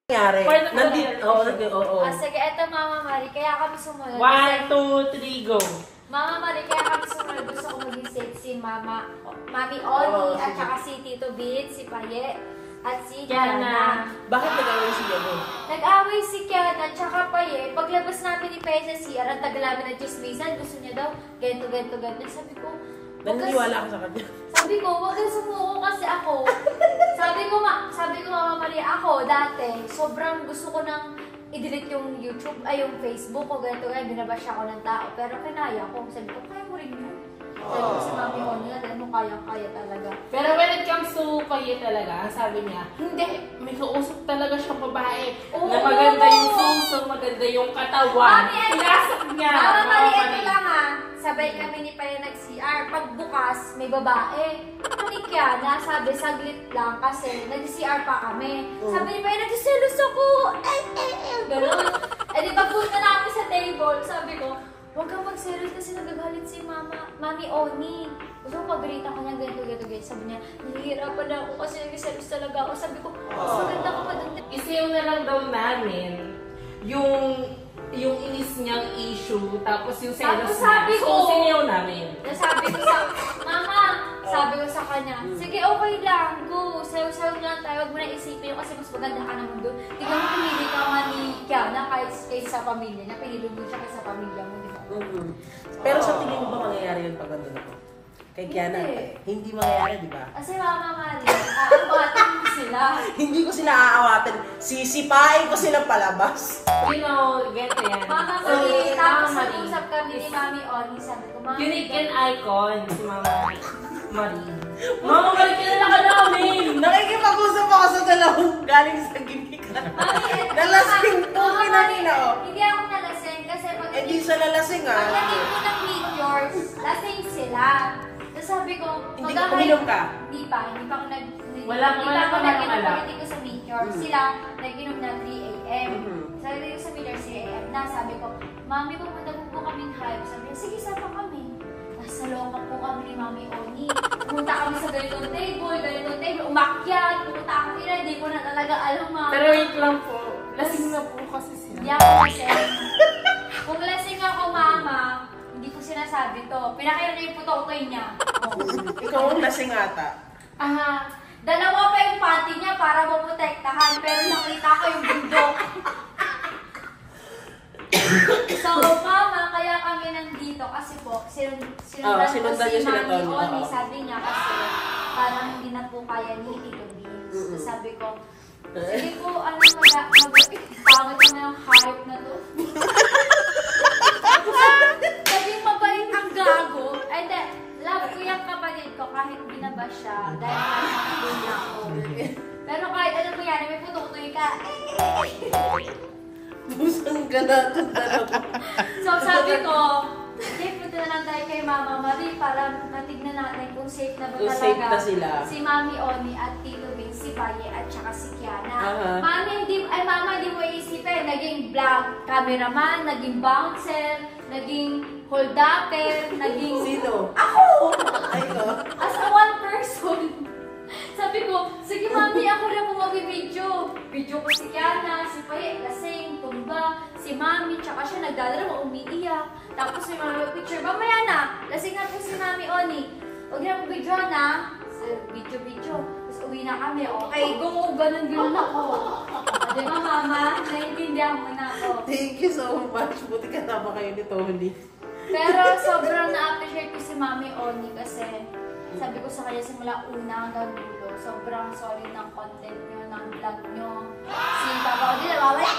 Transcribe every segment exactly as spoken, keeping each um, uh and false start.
nangyari? Nandito, oo, oo. Ah, sige, eto Mama Mari, kaya kami sumunod. One, two, three, go. Mama Mari, kaya kami sumunod. Gusto ko maging safe si Mama, Mami Oli, oh, at saka si Tito Bin, si Paye, at si Kiana. Kiana. Bakit nag-away si Kiana? Nag-away si Kiana at saka Paye. Paglabas namin ni Paye sa C R, ang tagal namin ng chismisan, gusto niya daw, ganito, ganito, ganito. Sabi ko, naniniwala ka sa kanya. Sabi ko, wag kang sumuko kasi ako. sabi ko, ma sabi ko, Mama Maria, ako dati, sobrang gusto ko nang i-delete yung YouTube, ay yung Facebook ko, ganito, ganito, binabash ako ng tao. Pero kinaya ko. Sabi ko, kaya mo rin yun. Sabi ko sa Mami Oni na, dahil mo kaya-kaya talaga. Pero when it comes to Paye talaga, sabi niya, hindi, may kausap talaga siyang babae. Oo. Na maganda yung suso, maganda yung katawan. Mami, Pinasok niya. Mama Maria, Mama ito lang ha. Sabay kami ni Paye nag-C R. Pagbukas, may babae. Ni Kiana, sabi, saglit lang kasi nag-C R pa kami. Sabi ni Paye, nagsiselos ako. Eh, eh, eh. Ganun. Eh di pagpunta namin sa table, sabi ko, huwag kang mag-selos kasi nagagalit si Mama, Mami Oni. Gusto ko pag-rita ko niya, ganito, ganito, ganito. Sabi niya, nahihirapan na ako kasi nag-selos talaga ako. Sabi ko, mas maganda ko pa doon. Isiw na lang daw namin yung yung inis niyang issue, tapos yung selos Tapos niya. sabi ko, So, siniyaw namin. Sabi ko sa, Mama, sabi ko sa kanya, sige, okay lang, go, sayo-sayo lang tayo, huwag mo na isipin yun kasi mas maganda ka naman doon. Tingnan mo, pinili ka nga ni Kiana kahit kaysa sa pamilya niya, pinili mo siya kaysa sa pamilya mo, di ba? Mm-hmm. Pero sa tingin mo ba mangyayari yun pag gano'n ako? Kay Kiana, Hindi. hindi mangyayari, di ba? Kasi Mama Maria, aawatin mo sila. Hindi ko sila aawatin. Sisipain ko sila palabas. You know, get yan. Mama So, Maria, tapos Mama Marie. nag-usap kami ni Mami Oni, sabi ko, Mami, Unique and icon, si Mama Marie. Mama Marie, kilala ka namin! Nakikipag-usap ako sa dalawang galing sa gimikan. Mami, Nalasing po Mama kinanina, Maria, oh. Hindi ako nalasing kasi pag Eh di sa nalasing, ah. pagdating ko ng meteors, lasing sila. Tapos sabi ko, Hindi ka mag-ahay- uminom ka? Hindi pa, hindi pa ako nag... Wala- hindi wala pa ako pa nag-inom wala. pagdating ko sa meteors. Mhm. Sila, nag-inom na three A M Mhm. Sabi ko sa meteors, three A M na. Sabi ko, Mami, pupunta po po kaming hype. Sabi niya, sige, sama kami. Nasa looban po kami ni Mami Oni. Pumunta kami sa ganitong table, ganitong table, umakyat, pumunta ako ina, hindi ko na talaga alam, Mama. Pero wait lang po, lasing na po kasi siya. Hindi ako lasing. Kung lasing ako, Mama, hindi ko sinasabi to. Pinakita niya yung putotoy niya. Oh. Ikaw ang lasing ata. Ah, dalawa pa yung panty niya para maprotektahan, pero nakita ko yung bundok. So, Mama, kaya kami nandito kasi po, sinun sinundan Ah, ko sinundan si niyo sila, Mami Tony. Oni. Oo. Sabi niya kasi, parang hindi na po kaya ni Tito Beans. Mm-mm. So, sabi ko, sige po, ano mag- mag- pangit na yung hype na to. Sabi mabait ang gago. Ay, hindi. Love ko yung kapatid ko kahit binaba siya dahil nakakapin niya ako. Pero kahit alam mo yan, may pututoy ka. Busang ka na. So sabi ko, okay, punta na lang tayo kay Mama Marie para matignan natin kung safe na ba Kung talaga safe na sila. si Mami Oni at Tito Bing, si Paye at saka si Kiana. Aha. Mami, hindi, ay Mama, hindi mo iisipin. Naging vlog cameraman, naging bouncer, naging hold-upper, naging... Sino? Ako! Ay, ko. As a one person. Sabi ko, sige Mami, ako na po mag-video. Video ko si Kiana, si Paye, lasing, tumba, si Mami, tsaka siya nagdadala, umiiyak. Tapos may mga picture, mamaya na, lasing na po si Mami Oni. Huwag na po video na. Video-video. Tapos uwi na kami, okay, go, ganun din ako. Di ba Mama, naiintindihan mo na ako. Thank you so much. Buti kasama kayo ni Tony. Pero sobrang na-appreciate ko si Mami Oni kasi sabi ko sa kanya simula una hanggang dulo, sobrang solid ng content nyo, ng vlog nyo. Si Papa Odi, nawawala.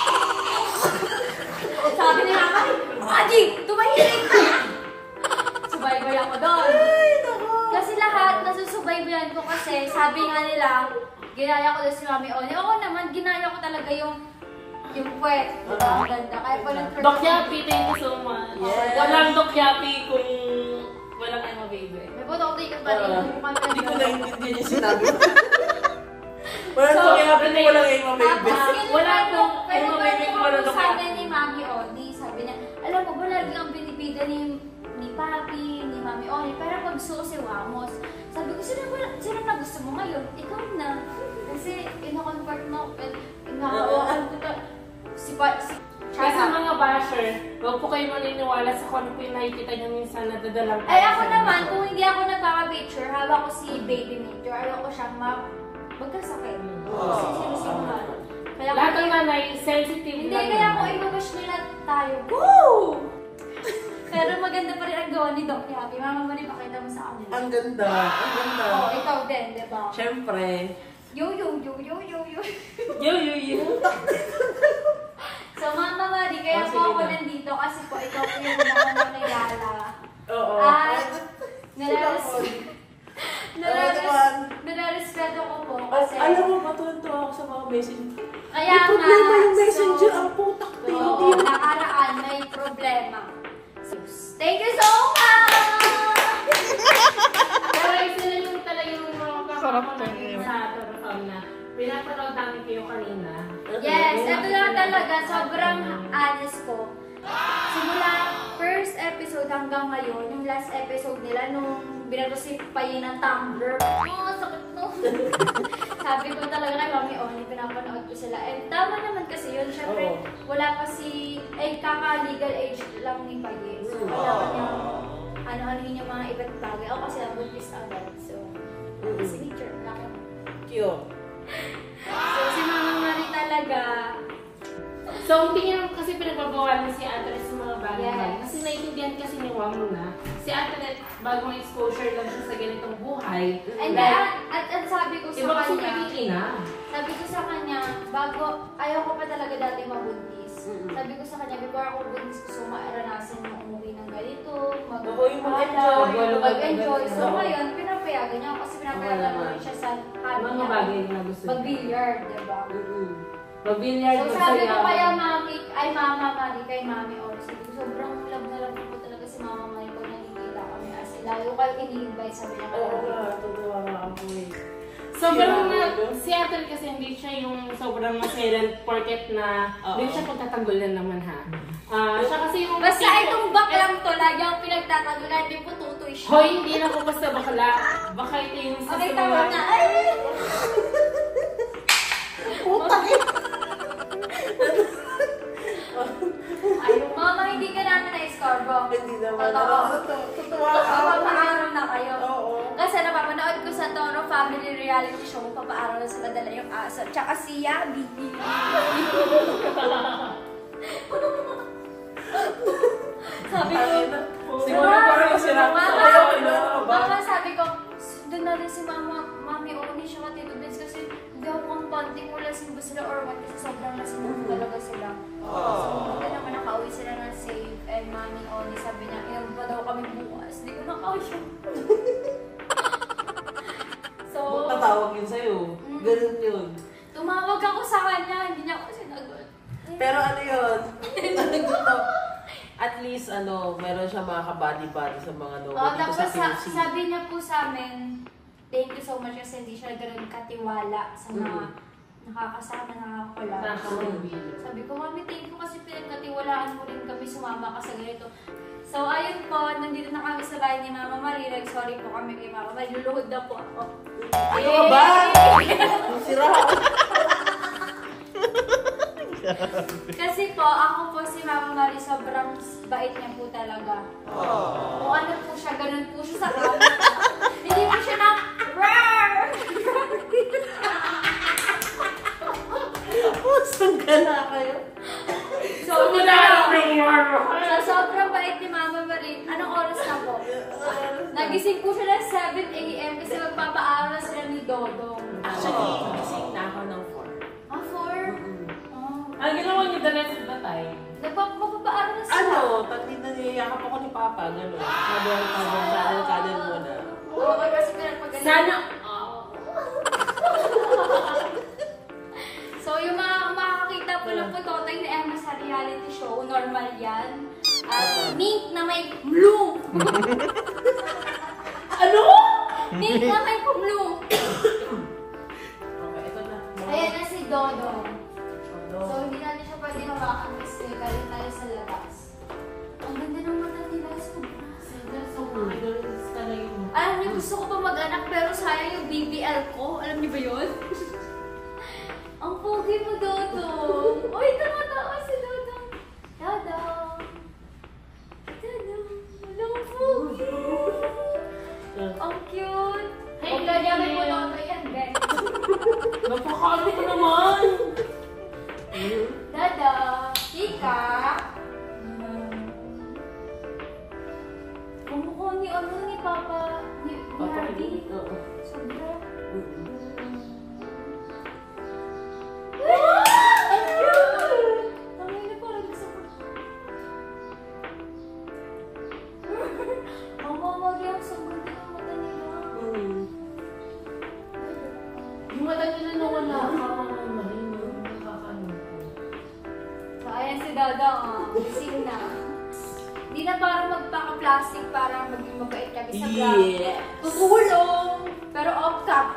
Sabi ni Mama, Adi, tumahimik ka! Subaybay ako doon. Kasi lahat, nasusubaybayan ko kasi sabi nga nila, ginaya ko doon si Mami Oni. Oo naman, ginaya ko talaga yung yung puwet. Diba? Ang ganda. Kaya pa lang Doc Yapi, thank you so much. Yes. Walang Doc Yapi kung walang Emma Baby. may putok-tik ka pa rin. Ah, Yung kumanta Hindi ko doon. naiintindihan yung sinabi mo. Walang So, so, kaya pwede walang aim ang baby. Tapos, Wala pong pwede Emma ba Baby, niya wala ako Doc sa Yapi. akin ni Mami Oni? Sabi niya, alam mo ba lagi ang binibida ni ni Papi, ni Mami Oni, pero pag suko si Wamos. Sabi ko, sino, ba, sino na gusto mo ngayon? Ikaw na. Kasi ino-convert mo, inahawakan ko ta. Si pa, si Kaya sa mga basher, huwag po kayo maniniwala sa kung ano po yung nakikita nyo minsan na dadalang Ay ako naman, kung hindi ako nagpapapicture, hawak ko si baby picture, ayaw ko siyang ma... magkasakit. Kasi sinusimulan. Kaya Lahat ng kung- nanay, sensitive Hindi, lang kaya yan. kung ibabash nila tayo, woo! Pero maganda pa rin ang gawa ni Doc Happy. Mama mo rin pakita mo sa kanila. Ang ganda. Ang ganda. Oo, ikaw din, di ba? Siyempre. Yo, yo, yo, yo, yo, yo. Yo, yo, yo. So, Mama Mari, kaya Oh, po sige ako na. nandito kasi po ikaw po yung naman na nagala. Oo. At, Ano nalares- naman? nalares- nalarespeto ko po kasi... Alam mo, matuwan-tuwa ako sa mga message. Kaya May problema nga, yung messenger. so- Ang putak Oo, din. nakaraan, may problema. So, thank you so much! Pero isa na yung talaga yung mga kakamanin sa Torofam na pinapanood namin kayo kanina. Yes, ito lang talaga, sobrang honest ko. Simula first episode hanggang ngayon, yung last episode nila, nung binato si Payin ng Tumblr, oh, sakit no. Sabi ko talaga kay Mami Oni, pinapanood ko sila. And tama naman kasi yun, syempre, Oo. wala pa si, eh, kaka-legal age lang ni Payin. So, kailangan niya, ano-anuhin yung mga iba't bagay. Ako kasi ang buntis agad, so, signature, laki mo. Cute. So, si Mama Mari talaga, So, hindi niya kasi pinagbabawalan si Atret sa mga bagay. Yes. Kasi naiintindihan kasi ni Wam na si Atret, bagong exposure lang siya sa ganitong buhay. and Dahil, at, at, at sabi ko sa iba kasi kanya, kay na. sabi ko sa kanya, bago, ayaw ko pa talaga dati mabuntis. Mm-mm. Sabi ko sa kanya, before ako buntis, gusto ko maranasan na umuwi ng ganito, mag- Oo, yung mag-enjoy. mag- mag-enjoy. So Oo. ngayon, pinapayagan niya ako kasi pinapayagan Oo ko naman. rin siya sa hobby Mga niya. bagay na gusto niya. Mag-billiard, diba? Mm-mm. Mag-billiard So ko sabi ko saya. kaya mami, ay mama mami, kay mami or sabi ko, sobrang love na love ko talaga si mama mami pag nakikita kami as lalo kayo ini-invite sabi niya. Oo nga, totoo nga ako eh. Sobrang Siya, na, ano? si Atret kasi hindi siya yung sobrang masilent porket na Oo. hindi siya pagtatagulan naman ha. Ah, siya kasi yung Basta tipo- itong baklang to, lagi ang pinagtatagulan, hindi po tutoy siya. Hoy, hindi na po basta bakla. Baka ito yung sa Okay, sa tama mga- na. Ay! Putak eh. Ay, mama, hindi ka namin na-iscorbo. Hindi naman. Totoo. Totoo. Totoo ako. Papapaaral na kayo. Oo. Kasi napapanood ko sa Toro Family Reality Show, papaaral na sila dala yung aso. Tsaka si Yabi. Sabi ko, Siguro parang masira. Mama, Ayaw, ayaw ka ba? Mama, sabi ko, doon na rin si Mama, Mami, o hindi siya matito Vince kasi hindi ako pang panting mo lasing ba sila or what kasi sobrang lasing mo talaga sila. So, hindi naman nakauwi sila na safe and Mami Oni sabi niya, ilan ba daw kami bukas? Hindi ko nakauwi. So, Tatawag yun sa'yo. Ganun yun. tumawag ako sa kanya, hindi niya ako sinagot. Pero ano yun? Ano dito? At least, ano, meron siya mga kabady-body sa mga logo Oh, dito tapos sa sa, P C. sabi niya po sa amin, thank you so much kasi hindi siya ganun katiwala sa mga nakakasama, nakakakulala. Nakakauwi. Sabi ko, Mami, thank you kasi pinagkatiwalaan mo rin kami, sumama ka sa ganito. So, ayun po, nandito na kami sa bahay ni Mama Marie. Nag-sorry po kami kay Mama Marie. Luluhod na po ako. Ano ka ba? Sira ako. Kasi po, ako po si Mama Marie, sobrang bait niya po talaga. Kung ano po siya, ganun po siya sa kama. Hindi po siya na, "Rawr!" Pusang gala kayo. So, Wala Sa sobrang bait ni Mama Marie, anong oras na po? Nagising po siya ng seven a m kasi magpapaaral na sila ni Dodong. Actually, gising na ako ng four. Ah, four? Oh. Ang ginawa niyo the rest of the time? Nagpapapaaral na sila. Ano, pag niyayakap ako ni Papa, gano'n. Habang habang kanan kanan mo na. Oo, kasi pinagpagaling. Sana, So, yung mga makakakita po ng putotoy ni Emma sa reality show, normal yan. At mink na may blue. ano? Mink na may blue. Okay, ito na. Ayan na si Dodong. Ano? So, hindi natin siya pwede hawakan kasi galing tayo sa labas. Ang ganda ng mata nila. Sobra. So, idols talaga yung... Alam niyo, gusto ko pa mag-anak pero sayang yung B B L ko. Alam niyo ba yun? pogi mo, Dodong. Uy, tumatawa si Dodong. Dodong. Dodong. Walang pogi. Ang cute. Hey, gagamit mo na ako yan, guys. Napakalo ko naman! Dodong. Ika. Kumukha ni ano ni Papa, ni Hardy. Oo. Sobra. Tangin na parang gusto ko. Ang mamagi ang sobrang din ang mata nila. Mm. Yung mata nila nawala. Nakakano ko. So, ayan si Dada, ah. Gising na. Hindi na parang magpaka-plastic para maging mabait kami sa vlog. Yeah. Tutulong! Pero off top.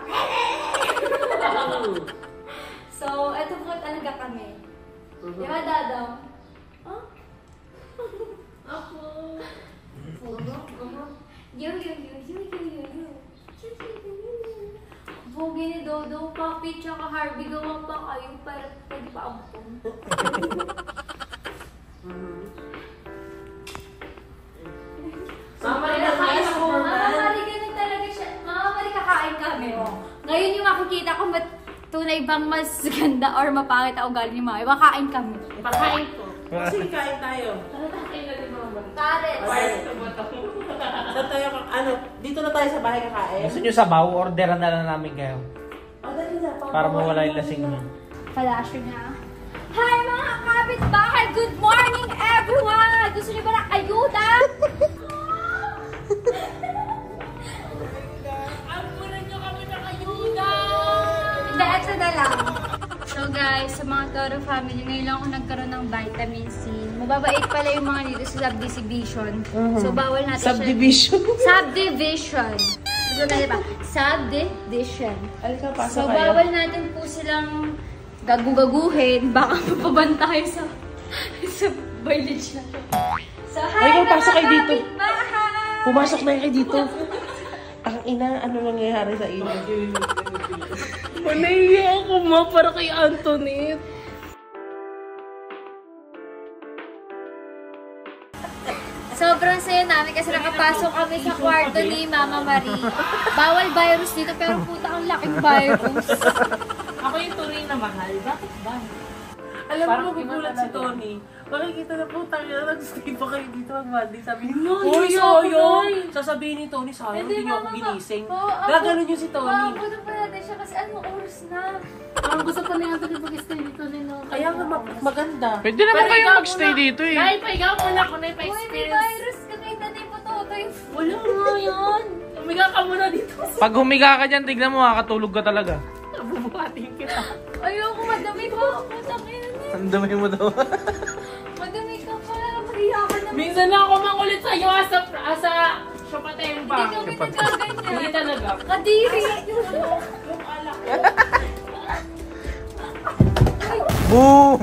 So, eto po talaga kami. Di ba, Dada? Huh? Ako. Yo, yo, yo, yo, yo, yo, yo. Pogi ni Dodo, Papi, tsaka Harvey, gawa pa kayo para pwede pa ampong. Mama, nakain ako. Mama Mari, ganun talaga siya. Mama Mari, kakain kami. Oh. Ngayon yung makikita ko mat tunay bang mas ganda or mapangit ang ugali ni Mama. Makain kami. Pakain ko. Sige, kain tayo. Kakain na din mama. Karet. Ay. Saan tayo, ano, dito na tayo sa bahay kakain? Gusto nyo sabaw, orderan na lang namin kayo. O, dali na. Para mawala yung lasing nyo. Palasyo niya. Hi mga kapitbahay! Good morning everyone! Gusto niyo ba ng ayuda? Ampunan nyo kami ng ayuda! Hindi, ito na lang. So guys, sa mga Toro family, ngayon lang ako nagkaroon ng vitamin C. Mababait pala yung mga dito sa subdivision. So bawal natin Subdivision. siya. Subdivision. So na diba? Subdivision. Alika, pasok So kayo. bawal natin po silang gagugaguhin. Baka mapabanta tayo sa, sa village na to. So hi Ay, mga pasok kayo dito. kapitbahay! Pumasok na kayo dito. Ang ina, ano nangyayari sa inyo? Manaiya ako ma, para kay Antoinette. Sobrang saya namin kasi nakapasok kami sa kwarto ni Mama Marie. Bawal virus dito pero puta ang laking virus. Ako yung tunay na mahal. Bakit ba? Alam Parang mo, magugulat iba si talaga. Tony. Makikita na po tayo na nag-stay pa kayo dito mag-Monday. Sabi niya, No, Uy, hindi ako, Soyo! Nay. Sasabihin ni Tony, sayang, Hindi, hindi niyo ako Mama, ginising. Oo, ako- Gaganon yun si Tony. Makakunan pa natin siya kasi ano oras na. Ang gusto pa na Antoinette mag-stay dito nila. Kaya nga ma- maganda. Pwede naman Pero kayo ikaw magstay muna. dito eh. Dahil pa ikaw muna ako na Uy, may ipa-experience. virus ka kay Tanay Pototoy. Wala nga yan. Umiga ka muna dito. Pag humiga ka dyan, tignan mo, makakatulog ka talaga. Bubuhatin kita. Ayoko, madami pa. Putang ina na. Ang dumi mo daw. Madami ka pa. Mahiya ka naman. Minsan na ako makulit sa'yo asa, asa Shopatempa. Hindi kami nagaganyan. Hindi talaga. Kadiri. Boom!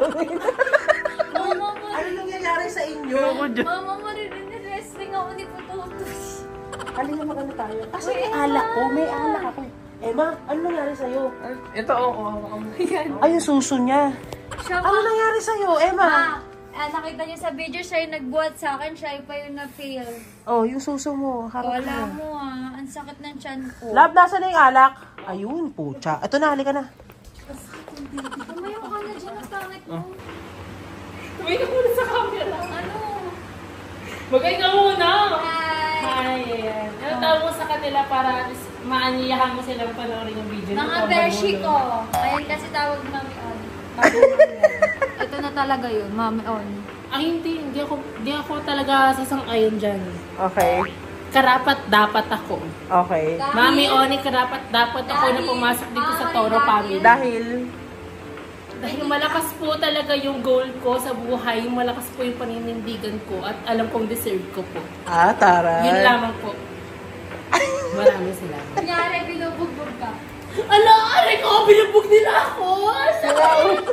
Mama Ano nangyayari sa inyo? Ayoko dyan. Mama, maririnig wrestling ako ni Pototoy. Halika magano tayo. Kasi Uy, may Emma. alak ko, may alak ako. Emma, ano nangyari sa'yo? Ito, oo. Oh, oh, oh. Ay, yung suso niya. Siya Ano pa. nangyari sa'yo, Emma? Ma, ah, nakita niyo sa video, siya yung nagbuhat sa akin, siya yung pa yung na-feel. Oh, yung suso mo. Harap Wala mo. mo ah, ang sakit ng tiyan ko. Love, nasa na yung alak? Ayun, pucha. Ito na, halika na. Tumayo ka na dyan, ang pangit mo. Tumingin ka muna sa camera. Ano? Magay ka muna. Hi! Hi, ayan. Ano tawag mo sa kanila para at least maaniyahan mo silang panoorin yung video. Mga Ito, beshi magulo. ko. Ayan kasi tawag ni Mami On. Ito na talaga yun, Mami On. Ay, hindi. Hindi ako, hindi ako talaga sasang-ayon dyan. Okay. Karapat dapat ako. Okay. Dahil- Mami Oni, karapat dapat ako na Dahil- pumasok dito sa Ah, Toro dahil- family. Dahil, Dahil malakas po talaga yung goal ko sa buhay, malakas po yung paninindigan ko at alam kong deserve ko po. ah, taray. Yun lamang po. Maraming salamat. Kunyari, binubugbog ka. Ala, aray ko, binubog nila ako! Sakit!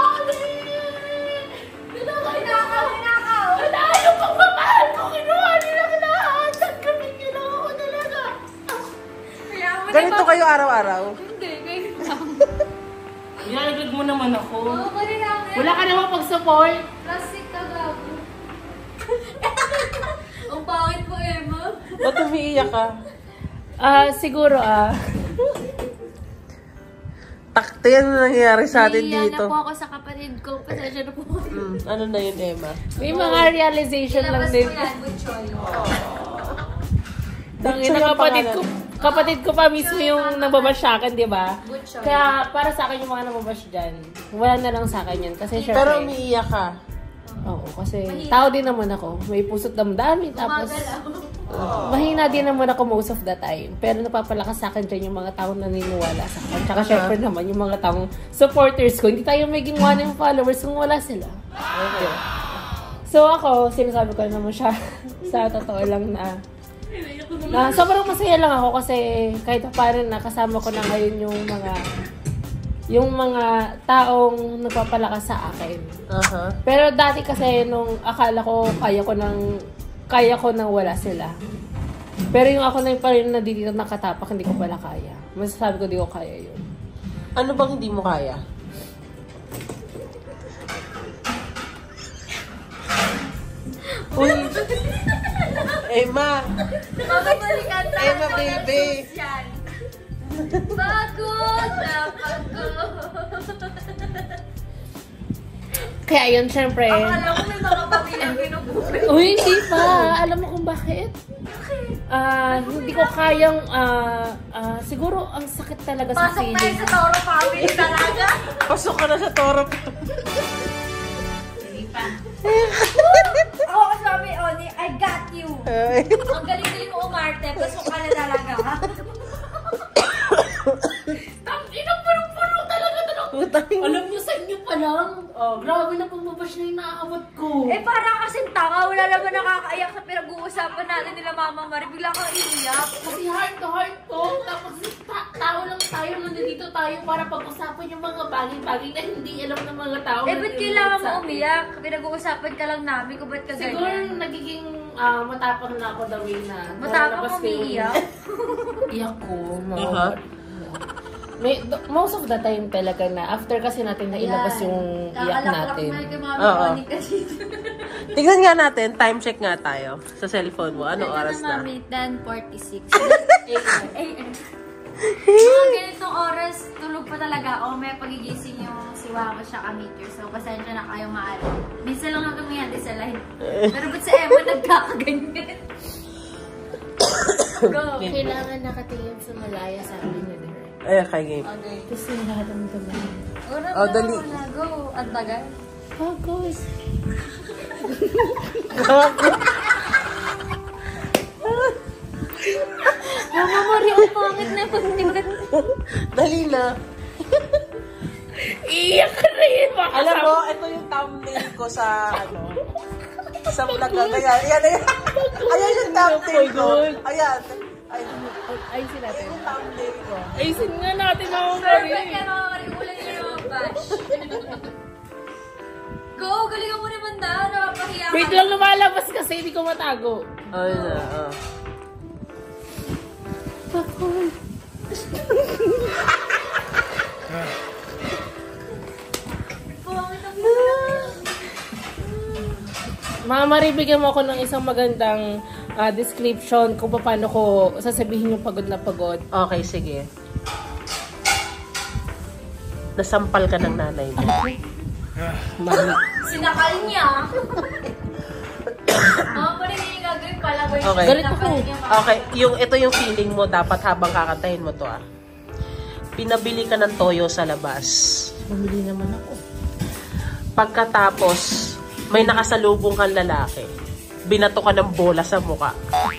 Hinakaw, hinakaw! Ala, yung pagmamahal ko, kinuha nila lahat! Sagkapin nyo lang ako talaga! Kaya mo Ganito diba- kayo araw-araw? Hindi, ngayon lang. Ilalaglag mo naman ako. Oo, pwede namin. Wala ka naman pag-support. Plastic ka, gago. Ang pangit mo, Emma. Ba't umiiyak ka? Ah, siguro ah. Takte yan na nangyayari sa atin Naiiyak dito. na po ako sa kapatid ko. Pasensya na po ako. Mm, ano na yun, Emma? May mga realization lang Ilabas din. mo yan, Butchoy. Tangin na kapatid ko. Kapatid ko pa mismo yung nababasyakan, di ba? Butchoy. Kaya para sa akin yung mga nababash dyan, wala na lang sa akin yan. Kasi syempre, Pero umiiyak ka. oo, kasi tao din naman ako. May puso't damdamin. Tapos, Gumagalaw. mahina din naman ako most of the time. Pero napapalakas sa akin dyan yung mga taong naniniwala sa akin. Tsaka syempre naman yung mga taong supporters ko. Hindi tayo maging one yung followers kung wala sila. Okay. So ako, sinasabi ko naman siya sa totoo lang na na sobrang masaya lang ako kasi kahit pa paano nakasama ko na ngayon yung mga yung mga taong nagpapalakas sa akin. Aha. Pero dati kasi nung akala ko kaya ko nang kaya ko nang wala sila. Pero yung ako na yung pa rin na dito nakatapak, hindi ko pala kaya. Masasabi ko di ko kaya yun. Ano bang hindi mo kaya? Uy! Emma! Mababalikan tayo. Emma, baby! Yan. Pagod na pagod. Kaya yun, syempre. Akala ko may mga pamilyang ginubuhay. Uy, hindi pa. Alam mo kung bakit? Ah, hindi ko kayang, ah, ah, siguro ang sakit talaga sa Pasok tayo feeling. sa Toro family talaga. Pasok ka na sa toro. Hindi pa. Ako kasabi, Oni, I got you. Ay. Ang galing-galing mo umarte. Pasok ka na talaga, ha? Inang punong-puno talaga talaga. Alam niyo sa inyo pa lang. Oh, grabe na pagbabash na yung naaawat ko. Eh, parang kasing tanga. Wala naman nakakaiyak sa pinag-uusapan natin nila Mama Mari. Bigla kang iiyak. Kasi heart to heart to. Tapos ta tao lang tayo. Nandito tayo para pag-usapan yung mga bagay-bagay na hindi alam ng mga tao. Eh, na ba't kailangan mo sa atin. umiyak? Pinag-uusapan ka lang namin kung ba't ka Siguro ganyan. nagiging ah, matapang na ako the way na. Matapang nalabas ko yung umiiyak? Iyak ko. No. Aha. May, do- most of the time talaga na after kasi natin nailabas yung iyak natin. Kakalaklak mo yung kay Mami Oo. Oni kasi. Tingnan nga natin, time check nga tayo sa cellphone mo. Ano oras na? Mami, ten forty-six. A M. Mga ganitong oras, tulog pa talaga ako. May pagigising yung siwa ko siya ka-meter. So, pasensya na kayo maaari. Minsan lang ako tumiyante sa line. Pero ba't sa Emma nagkakaganyan? Go! Kailangan nakatingin sa malaya sa akin niya. Ay, kay game. Okay. Kasi nararamdaman. Ura, Oh, dali. wala. Go! Ang tagal. Focus. Mama Maria, ang pangit na pagtibat. Dali na. Iyak ka na yun. Alam mo, ito yung thumbnail ko sa, ano, sa vlog na. Ayan, ayan, ayan. Ayan yung thumbnail ko. Ayan. Ayan. Ayusin natin. Yung thumbnail ko. Ayusin nga natin ako Perfect yan, Mama Maria. Ulan niyo yung mga bash. Go! Galingan mo naman na. Napapahiya ka. Wait lang, lumalabas kasi hindi ko matago. Ayun na, ah. Focus. Pangit ang mga. Mama Marie, bigyan mo ako ng isang magandang ah, description kung paano ko sasabihin yung pagod na pagod. Okay, sige. Nasampal ka ng nanay mo. Mami. Sinakal niya. Mama Maria, yung gagawin pala. Okay. Galit ako. Okay, yung, ito yung feeling mo dapat habang kakantahin mo to ah. Pinabili ka ng toyo sa labas. Bumili naman ako. Pagkatapos, may nakasalubong kang lalaki. Binato ka ng bola sa muka.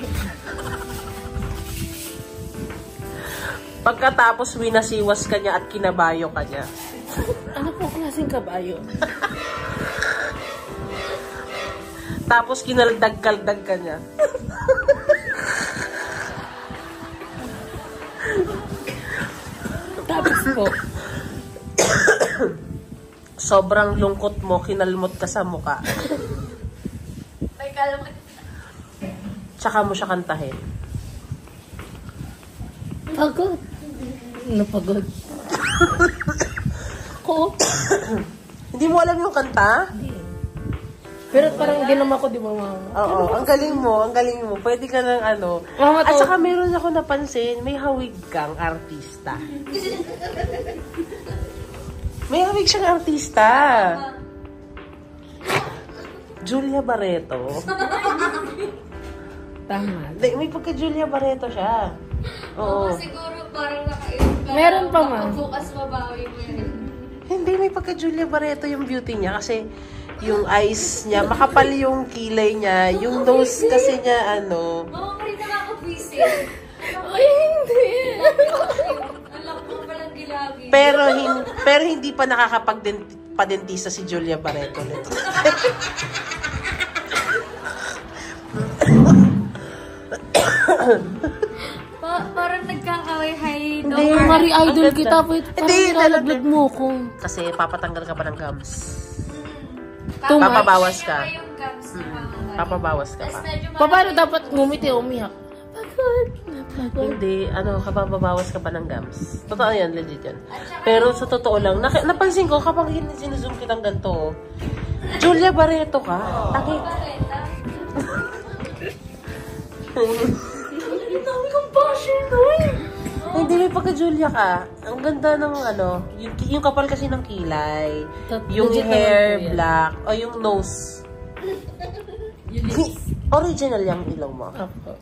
Pagkatapos, winasiwas ka niya at kinabayo ka niya. Ano po klaseng kabayo? Tapos, kinaldag-kaldag ka niya. Tapos po. Sobrang lungkot mo, kinalmot ka sa muka. May kalmat. Tsaka mo siya kantahin. Pagod. Napagod. ko. Hindi mo alam yung kanta? Pero parang ginama ko, di ba, mama? Oo, ang galing mo, ang galing mo. Pwede ka ng ano. Mama, At to. saka meron ako napansin, may hawig kang artista. May hawig siyang artista. Julia Barreto. Tama. Hindi, may pagka Julia Barreto siya. Oo. Oo, siguro parang nakainom ka. Meron pa, ma. Bukas mabawi mo yun. Hindi, may pagka Julia Barreto yung beauty niya kasi yung eyes niya, makapal yung kilay niya, yung nose kasi niya, ano. Oo, pa rin nakakabwisit. Ay, hindi. Alam ko palang gilagi. Pero, hin pero hindi pa nakakapag-padentista si Julia Barreto nito. Pa parang nagkakaway-hay. Hindi. Ay, Marie, idol Ang ganda. kita. Pwede parang Hindi, nilalaglag mo ko. Kasi papatanggal ka pa ng gums. Too much. Papabawas ka. Kaya yung gums na mga Papabawas ka Tapos pa. medyo Pa, paano dapat ngumiti o umiyak? Pagod. Napagod. Hindi, ano, kapababawas ka pa ng gums. Totoo yan, legit yan. Pero sa totoo lang, nak- napansin ko kapag hindi sinuzoom kitang ganito, Julia Barreto ka. Taki. Ang dami kong passion, oy. Hindi, may pagka-Julia ka. Ang ganda ng ano, yung, yung kapal kasi ng kilay, Tat- yung legit hair naman po yan. black, o yung nose. Original yung ilaw mo. Apo.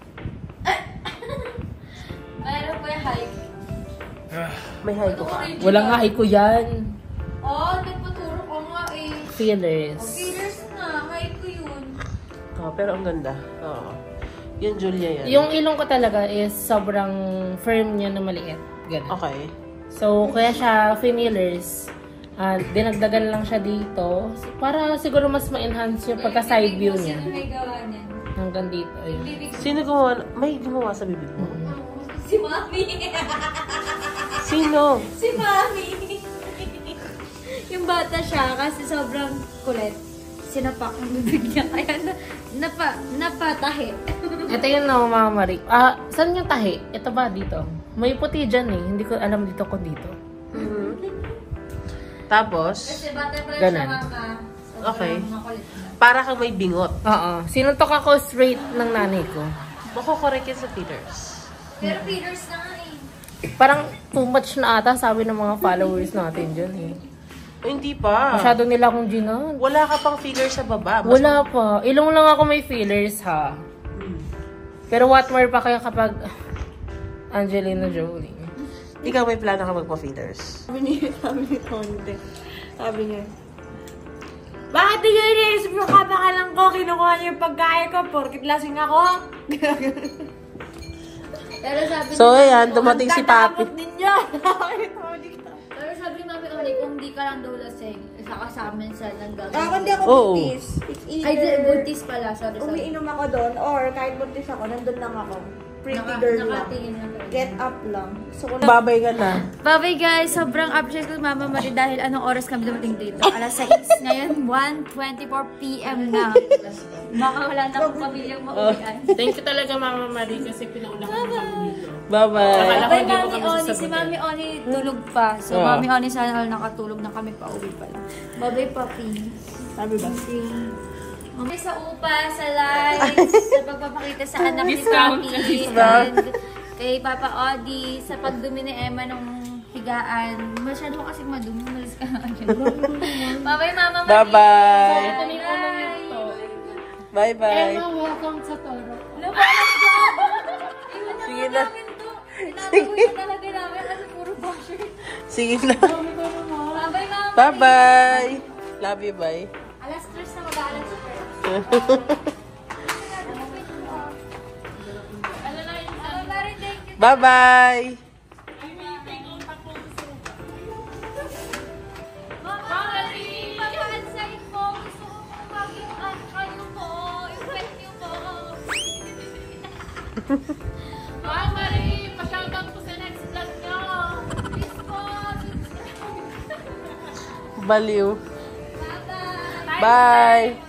Mayroon pa yung hype. May high ko ka. Walang nga, ko yan. Oo, nagpaturo ko nga eh. Feelers. Feelers na, hype ko yun. Oh, pero ang ganda. Oo. Yung Julia yan. Yung ilong ko talaga is sobrang firm niya na maliit. Ganun. Okay. So, kaya siya finillers. Uh, dinagdagan lang siya dito. So, para siguro mas ma-enhance yung pagka-side view niya. Sino may gawa niyan? Hanggang dito. Ayun. Bibig Sino gumawa? May gumawa sa bibig mo? si Mami. Sino? si Mami. Yung bata siya kasi sobrang kulit. Sinapak ang bibig niya. Kaya na, napa, napatahi. Ito yun na, Mama Marie. Ah, saan yung tahi? Ito ba dito? May puti dyan eh. Hindi ko alam dito ko dito. Mhm. Tapos, Kasi bata pa lang Ganon. siya, Mama. Sobrang Okay. makulit na. para kang may bingot. Oo. Sinuntok ako straight ng nanay ko. Makokorek yan sa Peters. Pero feeders na nga eh. Parang too much na ata sabi ng mga followers natin dyan eh. O, hindi pa. Masyado nila akong ginan. Wala ka pang filler sa baba. Mas- Wala pa. Ilong lang ako may feelers ha. Pero what more pa kaya kapag Angelina Jolie? Ikaw may plano ka magpa-fillers. Sabi ni, sabi ni Tonte, sabi niya, bakit di kayo iniisip yung kapakalan ko? Kinukuha niyo yung pagkain ko, porkit lasing ako. Pero sabi So, ni- ayan, dumating si Papi. Tatakot ninyo. Pero sabi ni Mami Oli, kung di ka lang daw lasing, isa ka sa amin sa nanggagawin. Ako hindi ako Oo. buntis. It's Ay, di, either buntis pala. Sorry, sorry. umiinom ako doon or kahit buntis ako, nandun lang ako. Pretty Naka- girl lang. nakatingin na kayo. Get up lang. So, kung Babay ka na. Bye-bye guys! Sobrang appreciate ko Mama Marie dahil anong oras kami dumating dito? Alas sais. Ngayon, one twenty-four p m na. Baka wala na akong pamilyang mauwian. Thank you talaga Mama Marie kasi pinaulang ko kami dito. Bye-bye. Akala ko Bye hindi mo Mami kami Oni. Si sasagutin. Mami Oni tulog pa. So Oo. Mami Oni sana all nakatulog na kami pa uwi pa lang. Bye-bye Papi. sabi ba? Mami sa upa, sa lives, sa pagpapakita sa anak ni Discount. Papi, Discount. and kay Papa Odi, sa pagdumi ni Emma nung higaan. Masyado kasi madumi. Malis ka na dyan. Bye-bye Mama Marie. Bye-bye. Ito na yung unang nito. Bye-bye. Emma, welcome sa Toro. Labalas ka! Sige na. Pinapagawin talaga namin kasi puro basher. Sige na. Bye-bye Mama. Bye-bye. Love you, bye. Alas tres na mag-aalas super. Mama Marie, thank you. Bye-bye. Mama Marie, pag-aansayin mo. Gusto ko kung maging an kayo po. Yung pet niyo po. Mama Marie, pa-shoutout ko sa next vlog nyo. Please po. Baliw. Bye-bye. Bye.